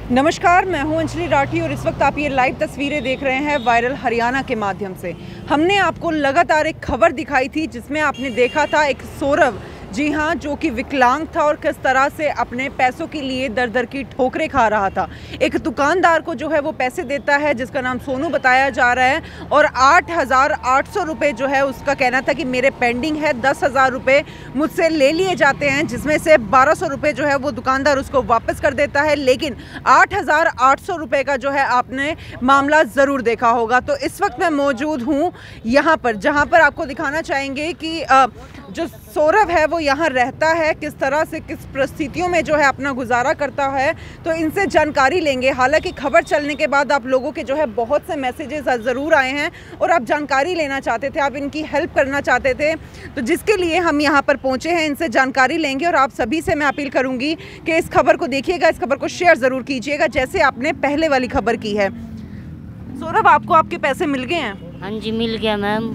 नमस्कार, मैं हूं अंजलि राठी और इस वक्त आप ये लाइव तस्वीरें देख रहे हैं वायरल हरियाणा के माध्यम से। हमने आपको लगातार एक खबर दिखाई थी जिसमें आपने देखा था एक सौरभ, जी हाँ, जो कि विकलांग था और किस तरह से अपने पैसों के लिए दर दर की ठोकरें खा रहा था। एक दुकानदार को जो है वो पैसे देता है जिसका नाम सोनू बताया जा रहा है और 8,800 रुपये जो है उसका कहना था कि मेरे पेंडिंग है। 10,000 रुपये मुझसे ले लिए जाते हैं जिसमें से 1,200 रुपये जो है वो दुकानदार उसको वापस कर देता है, लेकिन 8,800 रुपये का जो है आपने मामला ज़रूर देखा होगा। तो इस वक्त मैं मौजूद हूँ यहाँ पर, जहाँ पर आपको दिखाना चाहेंगे कि जो सौरभ है वो यहाँ रहता है, किस तरह से किस परिस्थितियों में जो है अपना गुजारा करता है। तो इनसे जानकारी लेंगे। हालांकि खबर चलने के बाद आप लोगों के जो है बहुत से मैसेजेस ज़रूर आए हैं और आप जानकारी लेना चाहते थे, आप इनकी हेल्प करना चाहते थे, तो जिसके लिए हम यहाँ पर पहुँचे हैं। इनसे जानकारी लेंगे और आप सभी से मैं अपील करूँगी कि इस खबर को देखिएगा, इस खबर को शेयर ज़रूर कीजिएगा जैसे आपने पहले वाली खबर की है। सौरभ, आपको आपके पैसे मिल गए हैं? हाँ जी, मिल गया मैम।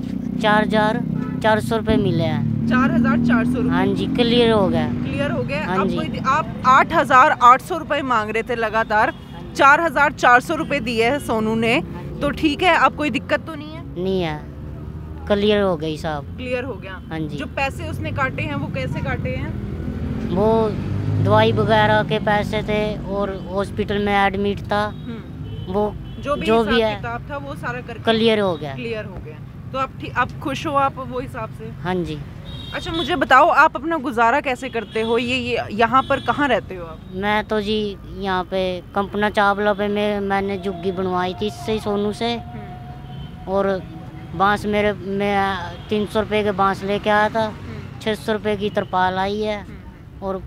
4,400 रुपये मिले हैं। 4,400 रुपये? हाँ जी, क्लियर हो गया। क्लियर हो गया। हाँ जी। आप 8,800 रुपये मांग रहे थे लगातार, 4,400 रुपये दिए है सोनू ने, तो ठीक है, अब कोई दिक्कत तो नहीं है? नहीं है, क्लियर हो गई साहब। क्लियर हो गया। हाँ जी। जो पैसे उसने काटे हैं वो कैसे काटे हैं? वो दवाई वगैरह के पैसे थे और हॉस्पिटल में एडमिट था, वो जो भी है किताब था वो सारा करके क्लियर हो गया। क्लियर हो गया। तो आप खुश हो आप वो हिसाब से? हाँ जी। अच्छा, मुझे बताओ आप अपना गुजारा कैसे करते हो? ये यहाँ पर कहाँ रहते हो आप? मैं तो जी यहाँ पे कंपना चावला पे मैंने झुग्गी बनवाई थी इससे, सोनू से। और बांस मैं 300 रुपये के बांस लेके आया था, 600 रुपये की तरपाल आई है और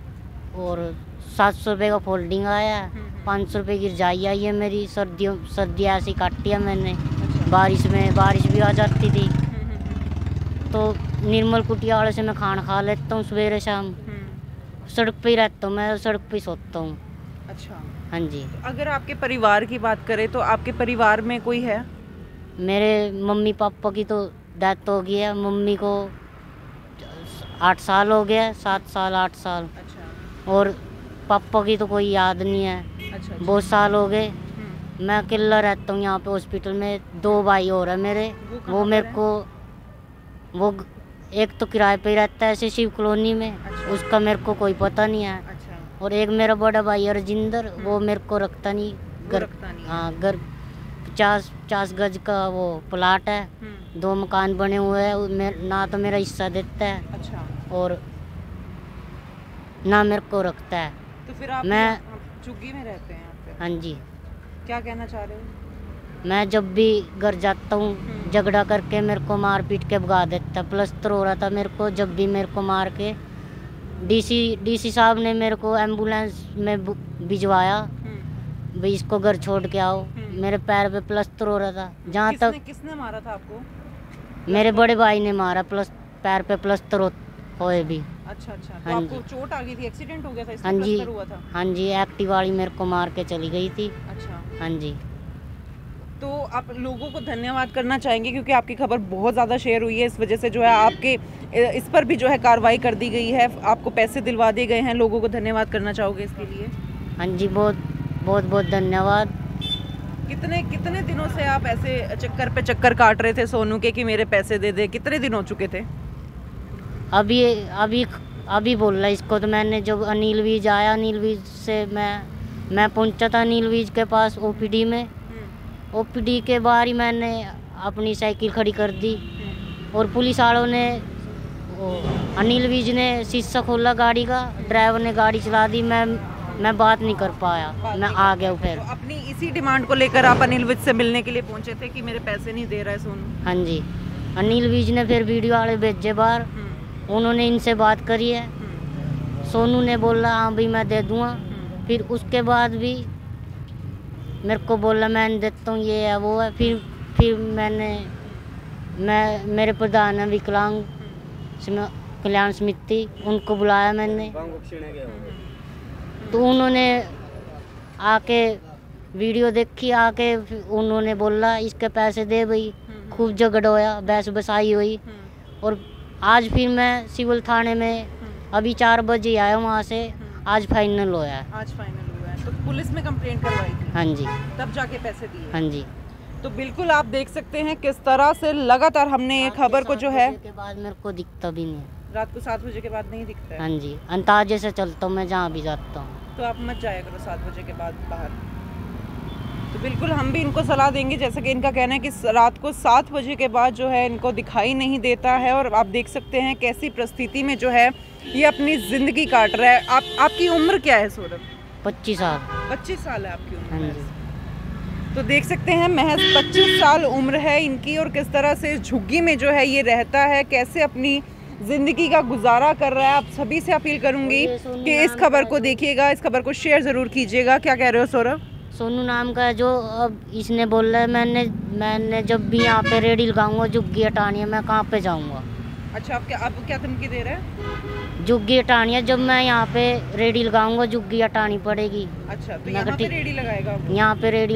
700 रुपये का फोल्डिंग आया है, 500 रुपये की रजाई आई है मेरी। सर्दी ऐसी काटी है मैंने, बारिश भी आ जाती थी, तो निर्मल कुटिया वाले से मैं खाना खा लेता हूँ सवेरे शाम। सड़क पे ही रहता हूँ मैं, सड़क पे ही सोता हूँ। अच्छा। हाँ जी। तो अगर आपके परिवार की बात करें तो आपके परिवार में कोई है? मेरे मम्मी पापा की तो डेथ हो गई है। मम्मी को 8 साल हो गया, 7 साल 8 साल। अच्छा। और पापा की तो कोई याद नहीं है। अच्छा। बहुत साल हो गए। मैं अकेला रहता हूँ यहाँ पे हॉस्पिटल में। 2 भाई और है मेरे, वो मेरे को, वो एक तो किराए पे ही रहता है ऐसे शिव कॉलोनी में। अच्छा। उसका मेरे को कोई पता नहीं है। अच्छा। और एक मेरा बड़ा भाई है राजिंदर, वो मेरे को रखता नहीं घर। हाँ, घर 50 गज का वो प्लाट है, 2 मकान बने हुए हैं, ना तो मेरा हिस्सा देता है। अच्छा। और ना मेरे को रखता है। तो फिर आप झुग्गी में रहते हैं यहाँ पे? हाँ जी। क्या कहना चाह रहे हो? मैं जब भी घर जाता हूँ झगड़ा करके मेरे को मार पीट के भगा देता। प्लस्तर हो रहा था मेरे को, जब भी मेरे को मार के डीसी साहब ने मेरे को एम्बुलेंस में भिजवाया, भाई इसको घर छोड़ के आओ। मेरे पैर पे प्लस्तर हो रहा था। जहाँ तक किसने मारा था आपको? मेरे बड़े भाई ने मारा, पैर पे प्लस्तर होए भी। अच्छा। तो हाँ आपको चोट आ गई थी, एक्सीडेंट हो गया था, हाँ जी। हुआ था? हाँ जी, एक्टिवा वाली मेरे को मार के चली गई थी। अच्छा। हाँ जी। तो आप लोगों को धन्यवाद करना चाहेंगे क्योंकि आपकी खबर बहुत ज़्यादा शेयर हुई है, इस वजह से जो है आपके इस पर भी जो है कार्रवाई कर दी गई है, आपको पैसे दिलवा दिए गए हैं। लोगों को धन्यवाद करना चाहोगे इसके लिए? हाँ जी, बहुत धन्यवाद। कितने दिनों से आप ऐसे चक्कर पे चक्कर काट रहे थे सोनू के कि मेरे पैसे दे दे? कितने दिन हो चुके थे? अभी बोल रहा इसको। तो मैंने जब अनिल वीज आया, अनिल वीज से मैं पहुंचा था अनिल वीज के पास ओपीडी में। ओपीडी के बाहर ही मैंने अपनी साइकिल खड़ी कर दी और पुलिस वालों ने, अनिल वीज ने शीशा खोला गाड़ी का, ड्राइवर ने गाड़ी चला दी। मैं बात नहीं कर पाया, मैं आ गया फिर। तो अपनी इसी डिमांड को लेकर आप अनिल विज से मिलने के लिए पहुंचे थे कि मेरे पैसे नहीं दे रहा है सोनू? हाँ जी। अनिल विज ने फिर वीडियो वाले भेजे बाहर, उन्होंने इनसे बात करी है। सोनू ने बोला हाँ भाई मैं दे दूँगा। फिर उसके बाद भी मेरे को बोला मैं देता हूँ, ये है वो है। फिर मेरे प्रधान है विकलांग कल्याण समिति, उनको बुलाया मैंने। तो उन्होंने आके वीडियो देखी, आके उन्होंने बोला इसके पैसे दे भाई। खूब झगड़ा होया, बहस बसाई हुई। और आज फिर मैं सिविल थाने में अभी 4 बजे आया वहाँ से, आज फाइनल हुआ है। आज फाइनल हुआ है। तो पुलिस में कंप्लेंट करवाई थी? हाँ जी। तब जाके पैसे दिए? हाँ जी। तो बिल्कुल आप देख सकते हैं किस तरह से लगातार हमने ये खबर को जो है, के बाद मेरे को दिखता भी नहीं। रात को 7 बजे के बाद नहीं दिखता है? हाँ जी, अंदाजे से चलता हूँ मैं जहाँ भी जाता हूँ। तो आप मत जाया करो 7 बजे के बाद बाहर। तो बिल्कुल हम भी इनको सलाह देंगे, जैसे कि इनका कहना है कि रात को 7 बजे के बाद जो है इनको दिखाई नहीं देता है। और आप देख सकते हैं कैसी परिस्थिति में जो है ये अपनी ज़िंदगी काट रहा है। आपकी उम्र क्या है सौरभ? 25 साल। 25 साल है आपकी उम्र? हाँ जी। तो देख सकते हैं महज 25 साल उम्र है इनकी, और किस तरह से इस झुग्गी में जो है ये रहता है, कैसे अपनी ज़िंदगी का गुजारा कर रहा है। आप सभी से अपील करूंगी कि इस खबर को देखिएगा, इस खबर को शेयर ज़रूर कीजिएगा। क्या कह रहे हो सौरभ? सोनू नाम का है जो अब इसने बोल रहा है, मैंने जब भी यहाँ पे रेडी लगाऊंगा झुग्गी हटानी है, मैं कहाँ पे जाऊँगा। अच्छा, आप क्या धमकी दे रहे हैं? झुग्गी हटानी है, जब मैं यहाँ पे रेडी लगाऊंगा झुग्गी हटानी पड़ेगी। अच्छा, तो यहाँ पे रेडी लगाएगा? यहाँ पे रेडी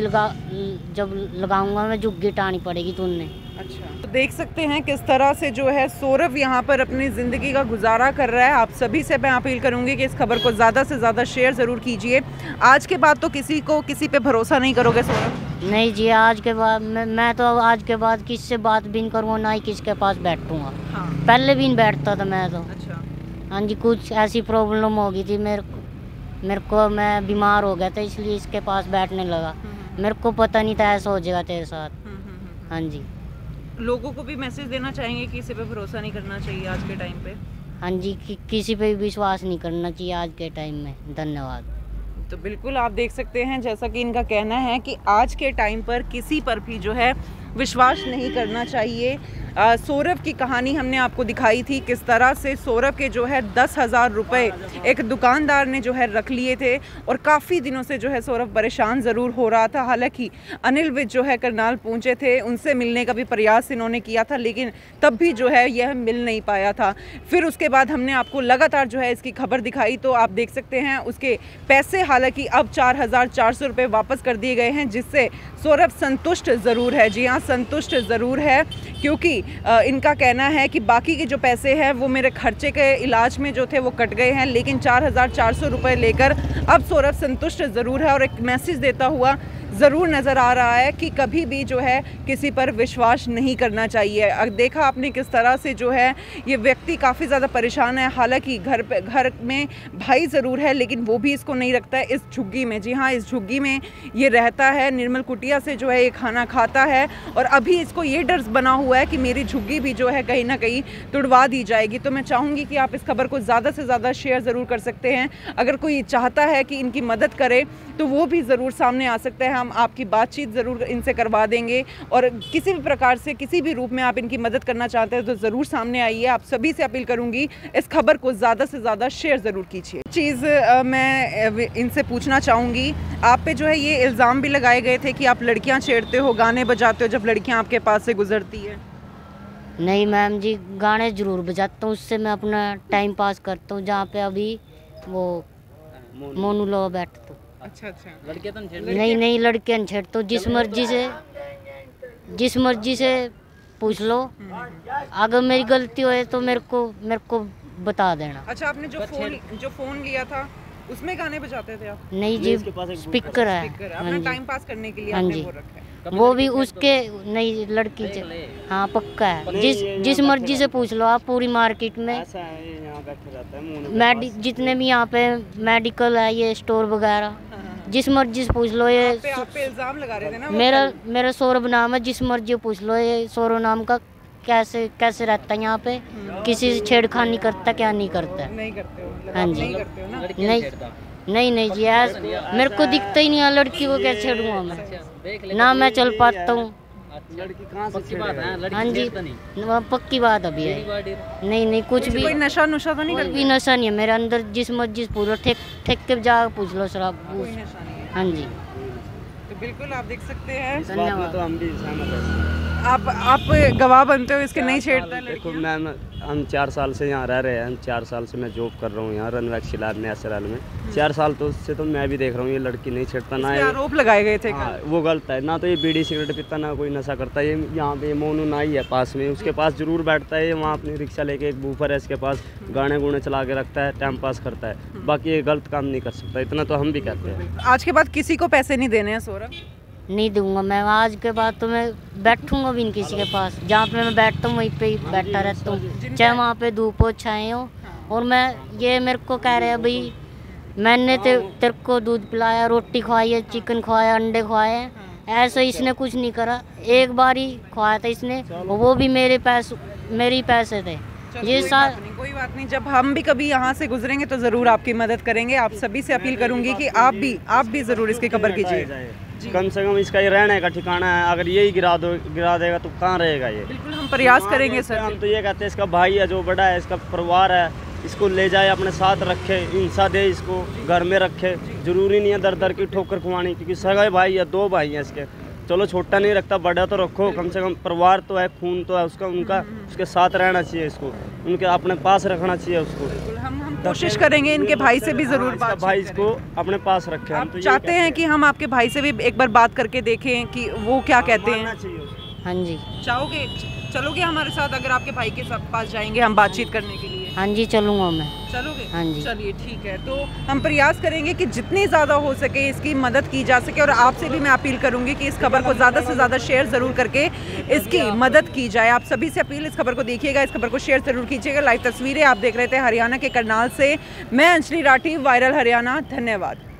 जब लगाऊंगा मैं झुग्गी हटानी पड़ेगी तुमने। अच्छा, तो देख सकते हैं किस तरह से जो है सौरभ यहाँ पर अपनी ज़िंदगी का गुजारा कर रहा है। आप सभी से मैं अपील करूँगी कि इस खबर को ज़्यादा से ज़्यादा शेयर ज़रूर कीजिए। आज के बाद तो किसी पे भरोसा नहीं करोगे सौरभ? नहीं जी, आज के बाद मैं तो आज के बाद किससे बात भी नहीं करूँगा, ना ही किसके पास बैठूँगा। हाँ। पहले भी नहीं बैठता था मैं तो। अच्छा। हाँ जी, कुछ ऐसी प्रॉब्लम हो गई थी मेरे को, मैं बीमार हो गया था इसलिए इसके पास बैठने लगा। मेरे को पता नहीं था ऐसा हो जाएगा तेरे साथ। हाँ जी। लोगों को भी मैसेज देना चाहेंगे कि किसी पे भरोसा नहीं करना चाहिए आज के टाइम पे? हाँ जी, किसी पे भी विश्वास नहीं करना चाहिए आज के टाइम में। धन्यवाद। तो बिल्कुल आप देख सकते हैं जैसा कि इनका कहना है कि आज के टाइम पर किसी पर भी जो है विश्वास नहीं करना चाहिए। सौरभ की कहानी हमने आपको दिखाई थी, किस तरह से सौरभ के जो है 10,000 रुपये एक दुकानदार ने जो है रख लिए थे, और काफ़ी दिनों से जो है सौरभ परेशान ज़रूर हो रहा था। हालांकि अनिल विज जो है करनाल पहुंचे थे, उनसे मिलने का भी प्रयास इन्होंने किया था, लेकिन तब भी जो है यह मिल नहीं पाया था। फिर उसके बाद हमने आपको लगातार जो है इसकी खबर दिखाई, तो आप देख सकते हैं उसके पैसे हालांकि अब 4,400 रुपये वापस कर दिए गए हैं, जिससे सौरभ संतुष्ट ज़रूर है। जी हाँ, संतुष्ट ज़रूर है, क्योंकि इनका कहना है कि बाकी के जो पैसे हैं वो मेरे खर्चे के इलाज में जो थे वो कट गए हैं, लेकिन 4,400 रुपये लेकर अब सौरभ संतुष्ट ज़रूर है, और एक मैसेज देता हुआ ज़रूर नज़र आ रहा है कि कभी भी जो है किसी पर विश्वास नहीं करना चाहिए। देखा आपने किस तरह से जो है ये व्यक्ति काफ़ी ज़्यादा परेशान है। हालांकि घर में भाई ज़रूर है, लेकिन वो भी इसको नहीं रखता है इस झुग्गी में। जी हाँ, इस झुग्गी में ये रहता है, निर्मल कुटिया से जो है ये खाना खाता है, और अभी इसको ये डर बना हुआ है कि मेरी झुग्गी भी जो है कहीं ना कहीं तुड़वा दी जाएगी। तो मैं चाहूँगी कि आप इस खबर को ज़्यादा से ज़्यादा शेयर ज़रूर कर सकते हैं। अगर कोई चाहता है कि इनकी मदद करे तो वो भी ज़रूर सामने आ सकते हैं। हम आपकी बातचीत ज़रूर इनसे करवा देंगे, और किसी भी प्रकार से किसी भी रूप में आप इनकी मदद करना चाहते हैं तो ज़रूर सामने आइए। आप सभी से अपील करूंगी इस खबर को ज़्यादा से ज़्यादा शेयर ज़रूर कीजिए। चीज़ मैं इनसे पूछना चाहूँगी, आप पे जो है ये इल्ज़ाम भी लगाए गए थे कि आप लड़कियाँ छेड़ते हो, गाने बजाते हो जब लड़कियाँ आपके पास से गुजरती है। नहीं मैम जी, गाने ज़रूर बजाता हूँ, उससे मैं अपना टाइम पास करता हूँ। जहाँ पे अभी वो मोनू लो बैठता हूँ। अच्छा, लड़कियाँ तो नहीं लड़कियाँ नहीं छेड़ता हूँ। जिस मर्जी से पूछ लो, अगर मेरी गलती होए तो मेरे को बता देना। अच्छा, आपने जो फोन लिया था उसमें गाने बजाते थे आप? नहीं जी, स्पीकर है। अपना टाइम पास करने के लिए आपने वो रखा है? वो भी उसके नहीं, लड़की हाँ पक्का है। जिस मर्जी से पूछ लो आप, पूरी मार्केट में जितने भी यहाँ पे मेडिकल है, ये स्टोर वगैरह, जिस मर्जी से पूछ लो। ये आप पे इल्जाम लगा रहे थे ना? मेरा सौरभ नाम है, जिस मर्जी पूछ लो। ये सौरभ नाम का कैसे रहता है यहाँ पे, किसी से छेड़खानी करता क्या नहीं करता? नहीं करते हो? हाँ जी। नहीं करते हो ना? नहीं जी, यार मेरे को दिखता ही नहीं है, लड़की को कैसे छेड़ूंगा मैं? ना मैं चल पाता हूँ। लड़की कहाँ से पक्की बात है? हाँ जी, पक्की बात अभी है। नहीं कुछ भी कोई नशा तो नहीं? कोई भी नशा नहीं है मेरे अंदर। जिस मर्जी से पूछ लो, ठेक के जा पूछ लो शराब। कोई नशा नहीं है। हाँ जी। तो बिल्कुल आप देख सकते हैं, इस बात में तो हम भी सहमत हैं। आप गवाह बनते हो इसके, नहीं छेड़ता है देखो लड़कियां? मैम, हम 4 साल से यहाँ रह रहे हैं। 4 साल से मैं जॉब कर रहा हूँ यहाँ रनवैक्सी लैब में, SRL में। 4 साल तो उससे तो मैं भी देख रहा हूँ ये लड़की नहीं छेड़ता ना। आरोप लगाए गए थे। हाँ, वो गलत है ना। तो ये बीड़ी सिगरेट पीता, ना कोई नशा करता। ये यहाँ पे मोनू नाई है पास में, उसके पास जरूर बैठता है। वहाँ अपनी रिक्शा लेके, एक बूफर है इसके पास, गाने गुने चला के रखता है, टाइम पास करता है। बाकी ये गलत काम नहीं कर सकता, इतना तो हम भी कहते हैं। आज के बाद किसी को पैसे नहीं देने हैं सौरभ? नहीं दूंगा मैं, आज के बाद तो मैं बैठूंगा भी नहीं किसी के पास। जहाँ पे मैं बैठता हूँ वहीं पे ही बैठा रहता हूँ, चाहे वहाँ पे धूप हो छाए हो। और मैं ये मेरे को कह रहे हैं भाई मैंने तेरे को दूध पिलाया, रोटी खवाई है, चिकन खवाया, अंडे खवाए हैं, ऐसा इसने कुछ नहीं करा। एक बार ही खवाया था इसने, वो भी मेरे ही पैसे थे। ये कोई बात नहीं, जब हम भी कभी यहाँ से गुजरेंगे तो ज़रूर आपकी मदद करेंगे। आप सभी से अपील करूंगी कि आप भी ज़रूर इसकी खबर कीजिए। कम से कम इसका ये रहने का ठिकाना है, अगर यही गिरा देगा तो कहाँ रहेगा ये? बिल्कुल हम प्रयास करेंगे सर। हम तो ये कहते हैं इसका भाई है जो बड़ा है, इसका परिवार है, इसको ले जाए अपने साथ रखे, इंसा दे, इसको घर में रखे। जरूरी नहीं है दर दर की ठोकर खुआनी, क्योंकि सगा भाई है, 2 भाई हैं इसके। चलो छोटा नहीं रखता, बड़ा तो रखो, कम से कम परिवार तो है, खून तो है उसका, उनका उसके साथ रहना चाहिए, इसको उनके अपने पास रखना चाहिए उसको। हम कोशिश करेंगे इनके भाई से भी ज़रूर बात, भाई इसको अपने पास रखें। हम तो चाहते हैं कि हम आपके भाई से भी एक बार बात करके देखें कि वो क्या कहते हैं। हाँ जी, चाहोगे चलोगे हमारे साथ? अगर आपके भाई के पास जाएंगे हम बातचीत करने के लिए। हाँ जी चलूँगा मैं। चलोगे? हाँ जी। चलिए ठीक है, तो हम प्रयास करेंगे कि जितनी ज़्यादा हो सके इसकी मदद की जा सके। और आपसे भी मैं अपील करूंगी कि इस खबर को ज़्यादा से ज़्यादा शेयर ज़रूर करके इसकी मदद की जाए। आप सभी से अपील, इस खबर को देखिएगा, इस खबर को शेयर ज़रूर कीजिएगा। लाइव तस्वीरें आप देख रहे थे हरियाणा के करनाल से। मैं अंजलि राठी, वायरल हरियाणा। धन्यवाद।